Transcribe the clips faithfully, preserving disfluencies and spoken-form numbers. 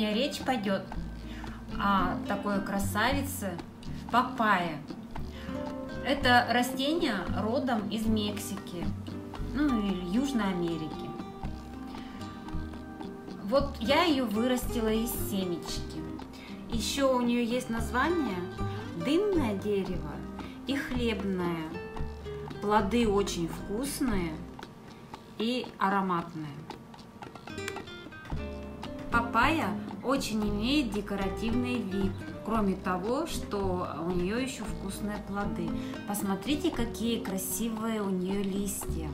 сегодня речь пойдет о такой красавице папайя. Это растение родом из Мексики, ну или Южной Америки. Вот я ее вырастила из семечки. Еще у нее есть название дынное дерево и хлебное. Плоды очень вкусные и ароматные. Папайя очень имеет декоративный вид, кроме того, что у нее еще вкусные плоды. Посмотрите, какие красивые у нее листья.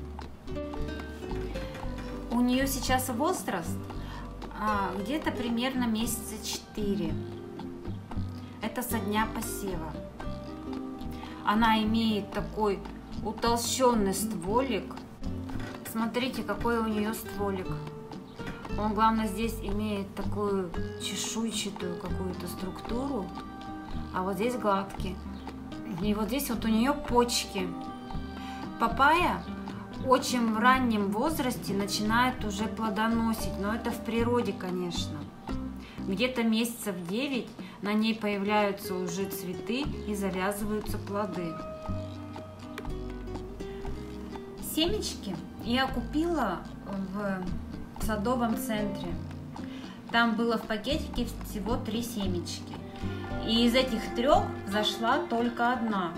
У нее сейчас возраст а, где-то примерно месяца четыре. Это со дня посева. Она имеет такой утолщенный стволик. Смотрите, какой у нее стволик. Он, главное, здесь имеет такую чешуйчатую какую-то структуру, а вот здесь гладкий. И вот здесь вот у нее почки. Папайя очень в раннем возрасте начинает уже плодоносить, но это в природе, конечно. Где-то месяцев девять на ней появляются уже цветы и завязываются плоды. Семечки я купила в садовом центре. Там было в пакетике всего три семечки. И из этих трех зашла только одна.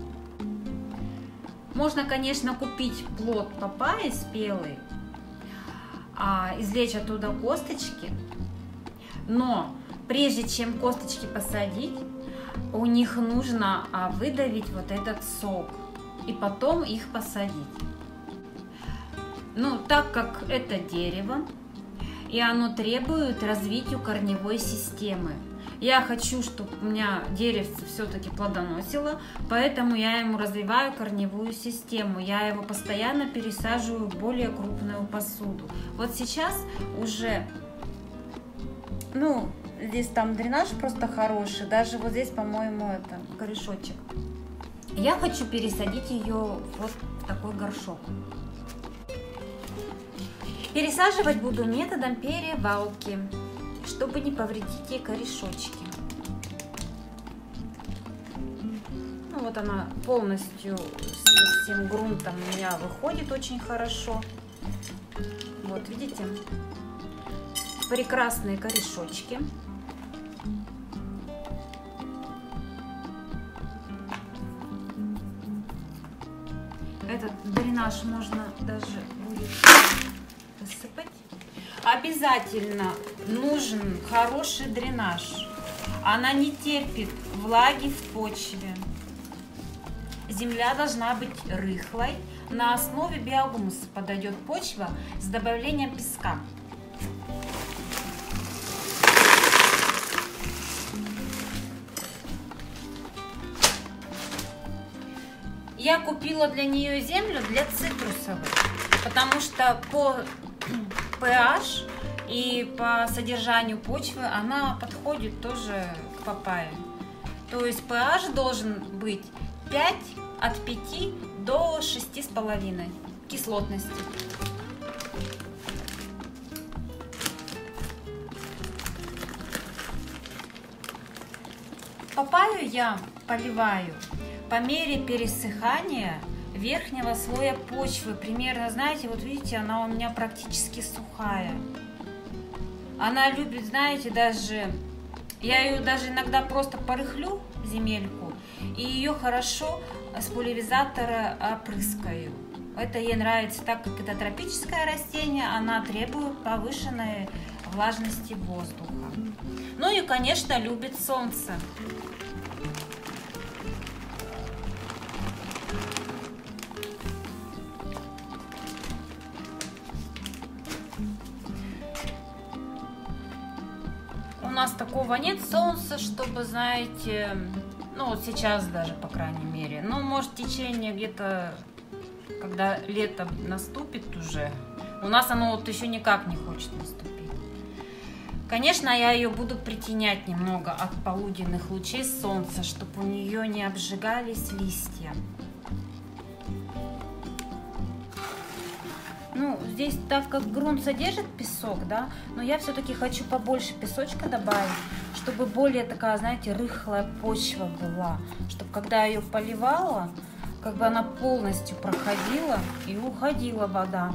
Можно, конечно, купить плод папайи спелый, а извлечь оттуда косточки. Но прежде чем косточки посадить, у них нужно выдавить вот этот сок и потом их посадить. Ну, так как это дерево, и оно требует развития корневой системы. Я хочу, чтобы у меня деревце все-таки плодоносило, поэтому я ему развиваю корневую систему. Я его постоянно пересаживаю в более крупную посуду. Вот сейчас уже, ну, здесь там дренаж просто хороший, даже вот здесь, по-моему, это корешочек. Я хочу пересадить ее вот в такой горшок. Пересаживать буду методом перевалки, чтобы не повредить ей корешочки. Ну, вот она полностью с всем грунтом у меня выходит очень хорошо. Вот, видите? Прекрасные корешочки. Этот дренаж можно даже будет высыпать. Обязательно нужен хороший дренаж. Она не терпит влаги в почве. Земля должна быть рыхлой. На основе биогумуса подойдет почва с добавлением песка. Я купила для нее землю для цитрусовых, потому что по pH и по содержанию почвы она подходит тоже к папайе. То есть pH должен быть пять, от пяти до шести с половиной кислотности. Папайю я поливаю по мере пересыхания верхнего слоя почвы. Примерно, знаете, вот видите, она у меня практически сухая. Она любит, знаете, даже, я ее даже иногда просто порыхлю, земельку, и ее хорошо с пульверизатора опрыскаю. Это ей нравится, так как это тропическое растение, она требует повышенной влажности воздуха. Ну и, конечно, любит солнце. У нас такого нет солнца, чтобы, знаете, ну вот сейчас даже, по крайней мере, ну, может, в течение где-то, когда лето наступит уже, у нас оно вот еще никак не хочет наступить. Конечно, я ее буду притенять немного от полуденных лучей солнца, чтобы у нее не обжигались листья. Ну Ну, здесь, так как грунт содержит песок, да, но я все-таки хочу побольше песочка добавить, чтобы более такая, знаете, рыхлая почва была, чтобы когда я ее поливала, как бы она полностью проходила и уходила вода.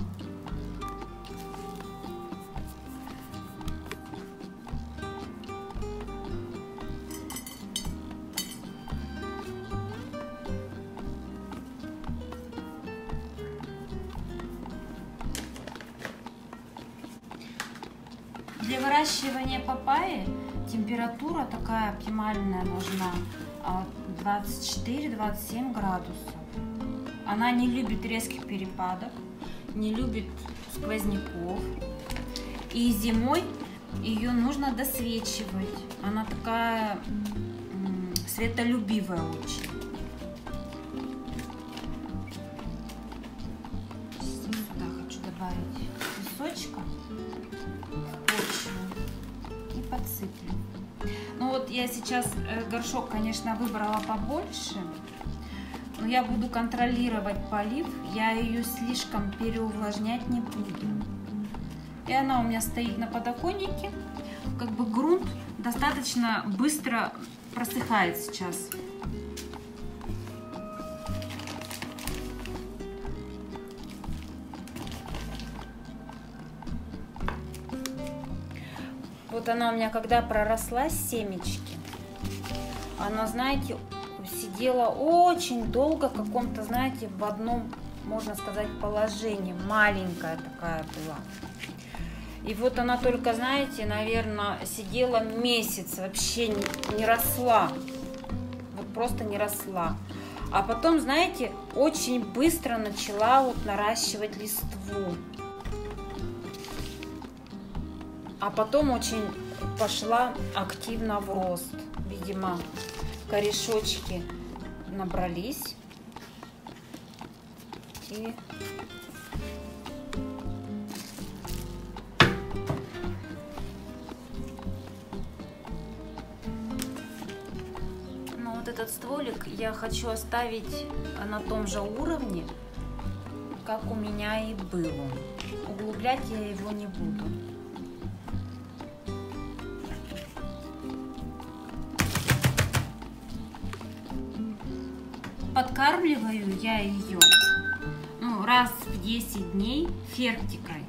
Для выращивания папайи температура такая оптимальная нужна двадцать четыре — двадцать семь градусов. Она не любит резких перепадов, не любит сквозняков. И зимой ее нужно досвечивать. Она такая м, светолюбивая очень. Сюда хочу добавить песочка. И подсыплю. Ну вот я сейчас горшок, конечно, выбрала побольше, но я буду контролировать полив, я ее слишком переувлажнять не буду. И она у меня стоит на подоконнике, как бы грунт достаточно быстро просыхает сейчас. Вот она у меня когда проросла с семечки, она, знаете, сидела очень долго в каком-то, знаете, в одном, можно сказать, положении. Маленькая такая была. И вот она только, знаете, наверное, сидела месяц, вообще не, не росла. Вот просто не росла. А потом, знаете, очень быстро начала вот наращивать листву. А потом очень пошла активно в рост. Видимо, корешочки набрались. И ну, вот этот стволик я хочу оставить на том же уровне, как у меня и был. Углублять я его не буду. Подкармливаю я ее ну, раз в десять дней фертикой.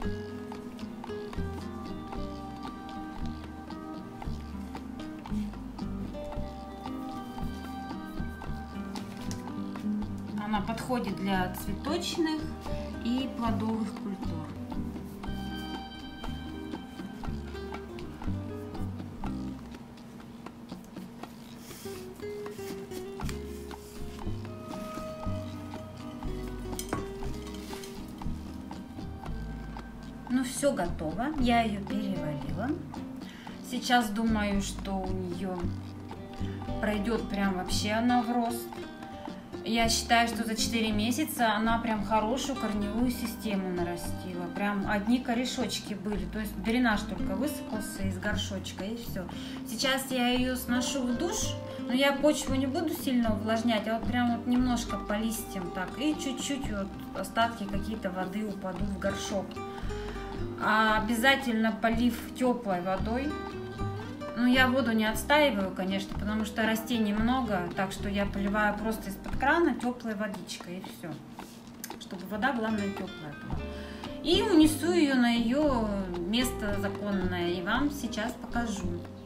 Она подходит для цветочных и плодовых культур. Ну все готово, я ее переварила. Сейчас думаю, что у нее пройдет прям вообще она в рост. Я считаю, что за четыре месяца она прям хорошую корневую систему нарастила. Прям одни корешочки были, то есть дренаж только высыпался из горшочка и все. Сейчас я ее сношу в душ, но я почву не буду сильно увлажнять, а вот прям вот немножко по листьям так. И чуть-чуть вот остатки какие-то воды упадут в горшок. А обязательно полив теплой водой. Ну, я воду не отстаиваю, конечно, потому что растений много, так что я поливаю просто из-под крана теплой водичкой и все, чтобы вода, главное, теплая была. И унесу ее на ее место законное, и вам сейчас покажу.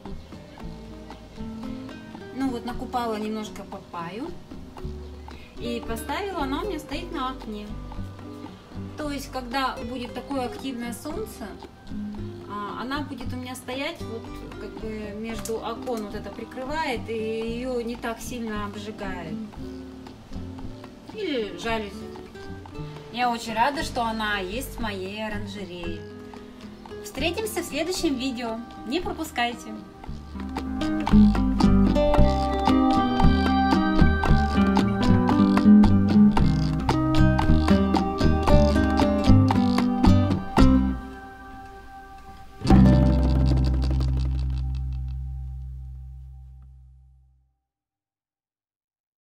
Ну вот, накупала немножко папайю и поставила, она у меня стоит на окне. То есть, когда будет такое активное солнце, она будет у меня стоять, вот как бы между окон вот это прикрывает, и ее не так сильно обжигает. Или жалюзи. Я очень рада, что она есть в моей оранжерее. Встретимся в следующем видео. Не пропускайте!